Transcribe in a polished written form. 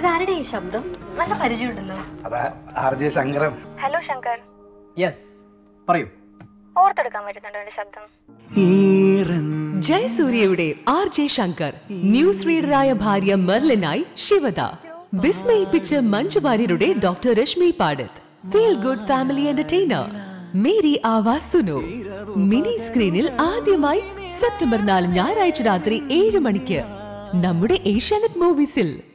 ഇതാരുടെ ഈ ശബ്ദം? നല്ല പരിചയമുണ്ടല്ലോ. അതാ RJ Shankaran. Hello Shankar. Yes, പറയൂ. ഓർത്തെടുക്കാൻ പറ്റുന്നുണ്ടോ എന്റെ ശബ്ദം? ജയസൂര്യയുടെ ആർജെ ശങ്കർ ന്യൂസ് റീഡറായ ഭാര്യ മെർലിനായി ശിവദ, വിസ്മയിപ്പിച്ച് മഞ്ജു വാര്യരുടെ ഡോക്ടർ രശ്മി പാടത്ത്, feel good family entertainer Meri Awaas Suno. Mini സ്ക്രീനിൽ ആദ്യമായി സെപ്റ്റംബർ 4 ഞായറാഴ്ച രാത്രി 7 മണിക്ക് നമ്മുടെ ഏഷ്യാനെറ്റ് മൂവീസിൽ.